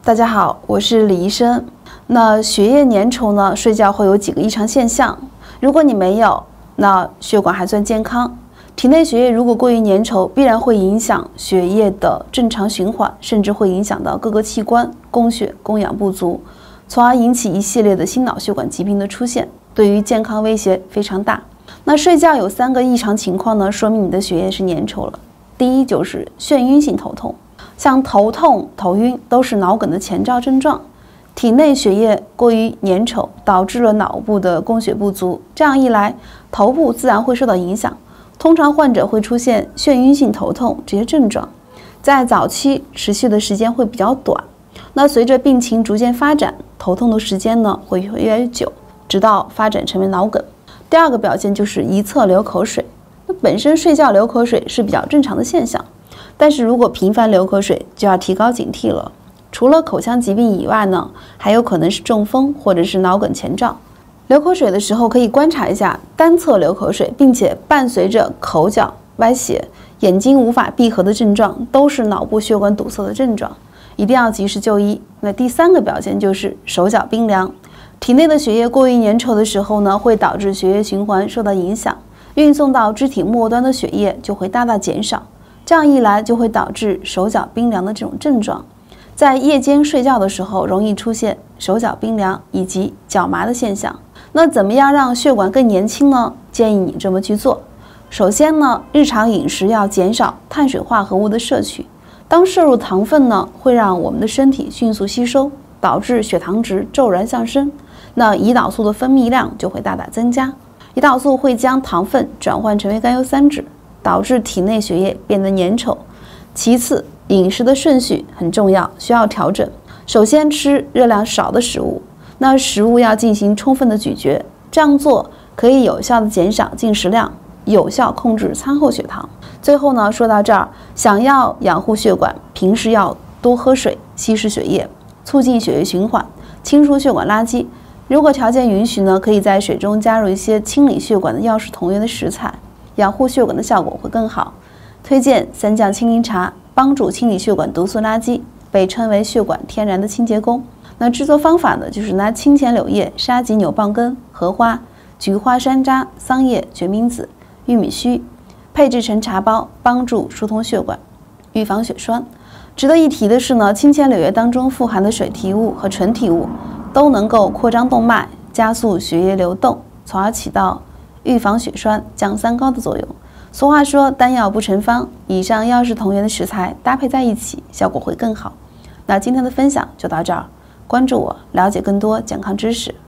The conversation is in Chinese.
大家好，我是李医生。那血液粘稠呢，睡觉会有几个异常现象。如果你没有，那血管还算健康。体内血液如果过于粘稠，必然会影响血液的正常循环，甚至会影响到各个器官供血供氧不足，从而引起一系列的心脑血管疾病的出现，对于健康威胁非常大。那睡觉有3个异常情况呢，说明你的血液是粘稠了。第一就是眩晕性头痛。像头痛、头晕都是脑梗的前兆症状，体内血液过于粘稠，导致了脑部的供血不足，这样一来，头部自然会受到影响。通常患者会出现眩晕性头痛这些症状，在早期持续的时间会比较短，那随着病情逐渐发展，头痛的时间呢会越来越久，直到发展成为脑梗。第2个表现就是一侧流口水，那本身睡觉流口水是比较正常的现象。但是如果频繁流口水，就要提高警惕了。除了口腔疾病以外呢，还有可能是中风或者是脑梗前兆。流口水的时候可以观察一下单侧流口水，并且伴随着口角歪斜、眼睛无法闭合的症状，都是脑部血管堵塞的症状，一定要及时就医。那第3个表现就是手脚冰凉。体内的血液过于粘稠的时候呢，会导致血液循环受到影响，运送到肢体末端的血液就会大大减少。这样一来就会导致手脚冰凉的这种症状，在夜间睡觉的时候容易出现手脚冰凉以及脚麻的现象。那怎么样让血管更年轻呢？建议你这么去做。首先呢，日常饮食要减少碳水化合物的摄取。当摄入糖分呢，会让我们的身体迅速吸收，导致血糖值骤然上升，那胰岛素的分泌量就会大大增加。胰岛素会将糖分转换成为甘油三酯，导致体内血液变得粘稠。其次，饮食的顺序很重要，需要调整。首先吃热量少的食物，那食物要进行充分的咀嚼，这样做可以有效的减少进食量，有效控制餐后血糖。最后呢，说到这儿，想要养护血管，平时要多喝水，稀释血液，促进血液循环，清除血管垃圾。如果条件允许呢，可以在水中加入一些清理血管的药食同源的食材，养护血管的效果会更好。推荐3降清零茶，帮助清理血管毒素垃圾，被称为血管天然的清洁工。那制作方法呢，就是拿清钱柳叶、沙棘扭棒根、荷花、菊花山楂、桑叶、决明子、玉米须，配制成茶包，帮助疏通血管，预防血栓。值得一提的是呢，清钱柳叶当中富含的水提物和纯体物都能够扩张动脉，加速血液流动，从而起到预防血栓、降三高的作用。俗话说单药不成方，以上药食同源的食材搭配在一起，效果会更好。那今天的分享就到这儿，关注我，了解更多健康知识。